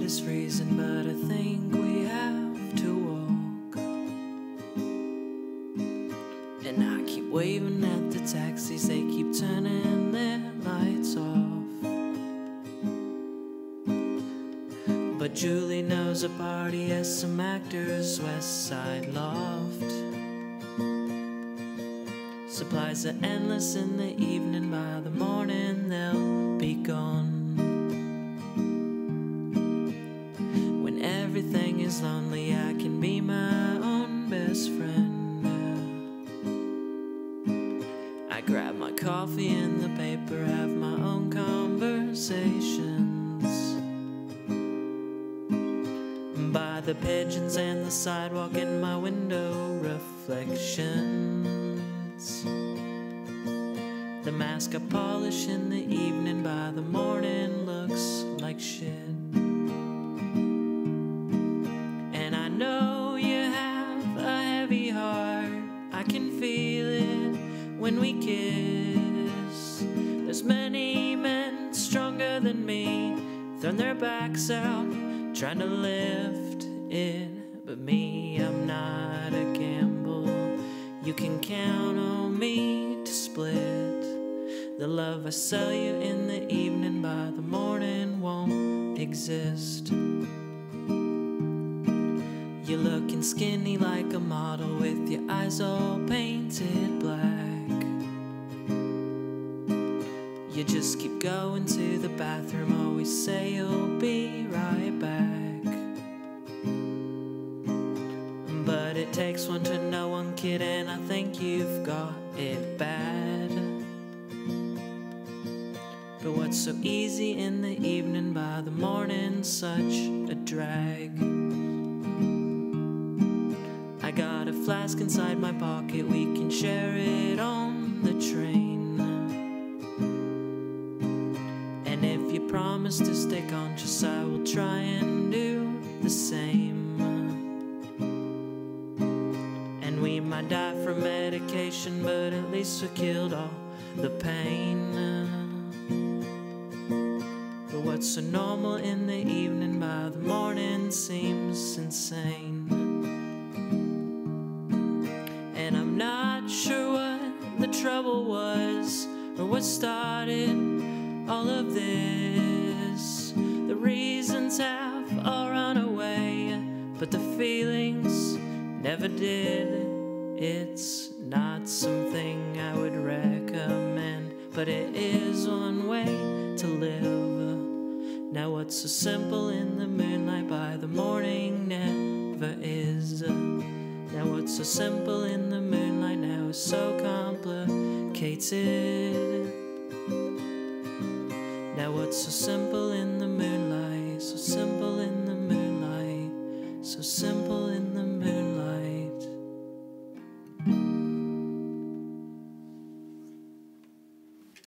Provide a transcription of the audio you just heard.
this reason, but I think we have to walk. And I keep waving at the taxis, they keep turning their lights off. But Julie knows a party has some actors, West Side Loft. Supplies are endless in the evening, by the morning they'll be gone. When everything is lonely, I can be my own best friend. I grab my coffee and the paper, have my own conversations. By the pigeons and the sidewalk in my window reflections. The mask I polish in the evening, by the morning looks like shit. And I know you have a heavy heart, I can feel it when we kiss. There's many men stronger than me, thrown their backs out, trying to lift it. But me, I'm not a gamble. You can count on me to split. The love I sell you in the evening, by the morning won't exist. You're looking skinny like a model, with your eyes all painted black. You just keep going to the bathroom, always say you'll be right back. But it takes one to know one, kid, and I think you've got it bad. But what's so easy in the evening, by the morning such a drag. I got a flask inside my pocket, we can share it on the train. And if you promise to stay conscious, I will try and do the same. And we might die from medication, but at least we killed all the pain. But what's so normal in the evening, by the morning seems insane. And I'm not sure what the trouble was, or what started all of this. The reasons have all run away, but the feelings never did. It's not something I would recommend, but it is one way to live. Now what's so simple in the moonlight, by the morning never is. Now what's so simple in the moonlight now is so complicated. Now what's so simple in the moonlight